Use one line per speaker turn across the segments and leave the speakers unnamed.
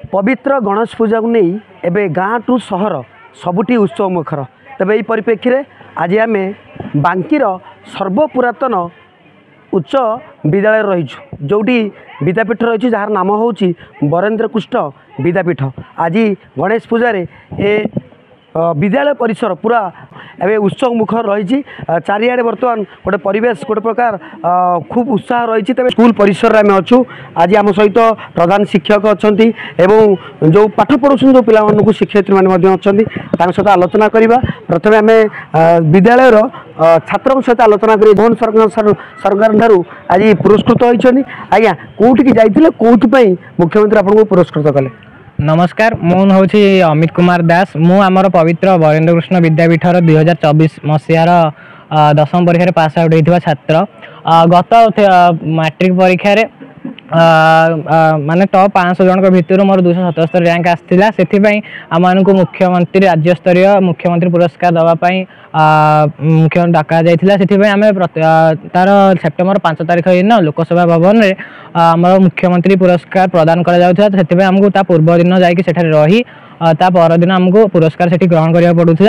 पवित्र गणेश पूजा को नहीं एवं गाँ टू सहर सबुठी उत्सव मुखर। तेज यही परिप्रेक्षी में आज आम बांकीर सर्वपुरातन उच्च विद्यालय रहीचु जोटी विद्यापीठ रही जार नाम हूँ बरेन्द्र कृष्ण विद्यापीठ। आज गणेश पूजा ए विद्यालय परिसर पूरा एवं उत्सव मुखर रही चारिआडे बर्तमान गोटे परिवेश गोटे प्रकार खूब उत्साह रही। तेज स्कूल परिसर में अच्छू आज आम सहित प्रधान शिक्षक अच्छा जो पाठ पढ़ुन जो पिला शिक्षयित्री मैंने अच्छा सहित आलोचना करवा। प्रथम आम विद्यालय छात्रों सहित आलोचना कर मोहन सरकार ठार आज पुरस्कृत होती। आज्ञा कौटिकी जाइए कौन मुख्यमंत्री आपको पुरस्कृत कले?
नमस्कार, मो हूँ अमित कुमार दास। मु आमर पवित्र बरेन्द्र कृष्ण विद्यापीठर 2024 मसीहार 10वीं परीक्षा पास आउट होता छात्र। गत मैट्रिक परीक्षा माने टॉप 500 जन भितर मोर 277 रैंक आसाला। से आम मुख्यमंत्री राज्य स्तरीय मुख्यमंत्री पुरस्कार दवापाई मुख्यमंत्री डाका जाइथिला। से आम तार सेप्टेम्बर 5 तारिख दिन लोकसभा भवन में आमर मुख्यमंत्री पुरस्कार प्रदान करा आमको ता पूर्व दिन जाकि सेठारे रही ता परदिन आमको पुरस्कार सेठी ग्रहण करिया पड़ुथिला।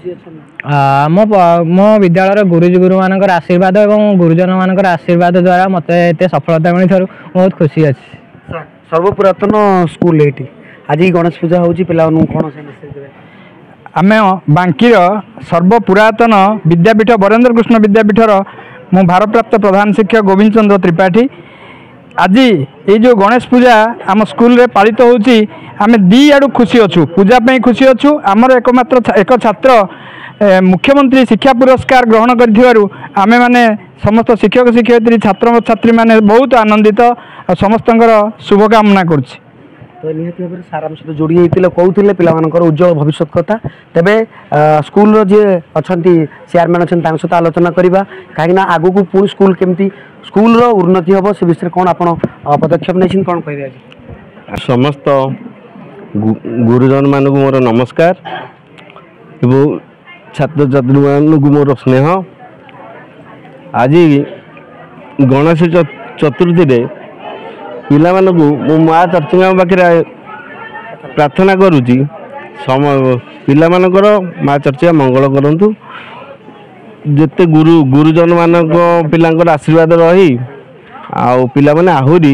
मो विद्यालय गुरुजी गुरु मानकर आशीर्वाद और गुरुजन मानकर आशीर्वाद द्वारा मत एत सफलता मिली बहुत खुशी अच्छी।
सर्वपुरातन स्कूल ये आज गणेश पूजा होची पिला कौन से मेसेज देबे?
आम बांकीर सर्वपुरातन विद्यापीठ बरेन्द्र कृष्ण विद्यापीठर मु भारप्राप्त प्रधान शिक्षक गोविंद चंद्र त्रिपाठी। आज ये जो गणेश पूजा आम स्कूल रे पालित होची आम दी आड़ू खुशी अच्छू। पूजापी खुशी अच्छू। आमर एकमात्र एक छात्र मुख्यमंत्री शिक्षा पुरस्कार ग्रहण करें माने समस्त शिक्षक शिक्षयित्री छात्र छात्री माने बहुत आनंदित और समस्त शुभकामना करुच्ची।
तो निहती भाव सार आम सहित जोड़ी कहते पिला उज्जवल भविष्य कथा। तेबे स्कूल जी अच्छा चेयरमैन अच्छा सहित आलोचना करवा कहीं आगू को पुणी स्कूल केमती स्कूल उन्नति हम से विषय कौन आप पदक्षेप नहीं कौन कह?
समस्त गुरुजन मानक मोर नमस्कार एवं छात्र छात्री मानक मोर स्नेह। आज गणेश चतुर्थी रे पिला मानक मो माँ चर्चिका पाखे प्रार्थना करुच्ची पिला मानकर माँ चर्चिका मंगल करंतु जेते गुरुजन मानक पिलांकर आशीर्वाद रही आउ पिला माने आहुरी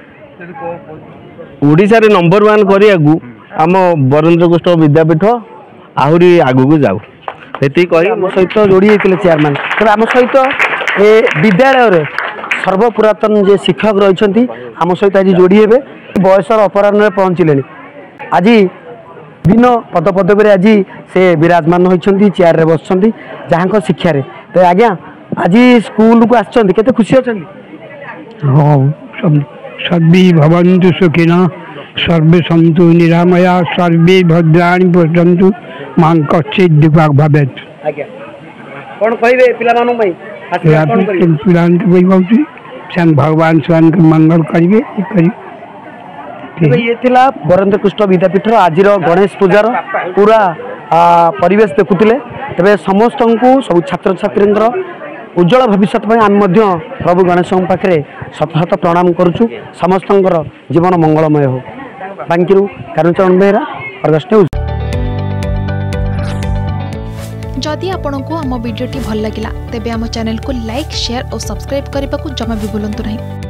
ओडिशा रे नंबर 1 करिया आम बरेन्द्र कृष्ण विद्यापीठ आहुरी आगु को जाऊ ये कही मो सहित जोड़ी होते चेयरमैन। तेज आम सहित ए विद्यालय सर्वपुरातन जे शिक्षक रही आम सहित आज जोड़ी हे बयसर अपराह्न पहुँचले। आज विभिन्न पदपदक आज से विराजमान होती चेयर रे बस जहाँ शिक्षा रे। तो आज्ञा आज स्कूल को आते खुशी अच्छा?
हाँ, सर्वे भवन्तु सुखिनः सर्वे सन्तु निरामया सर्वे भद्राणि पश्यन्तु मां कश्चित् दुःखं भवेत्।
आज्ञा कौन कहे पिला
भगवान स्वयं मंगल करेंगे।
ये थिला बरेन्द्र कृष्ण विद्यापीठ आज गणेश पूजार पूरा परिवेश देखुले। तेज समस्त को सब छात्र छात्री उज्जवल भविष्य आम प्रभु गणेश पाखे शत शत प्रणाम करुचु। समस्त जीवन मंगलमय हो। Bankiru Karucharan Behera, Argus news.
जदि आपंक आम भिडी भल लगा तेब आम चैनल को लाइक शेयर और सब्सक्राइब करने को जमा भी भूलु नहीं।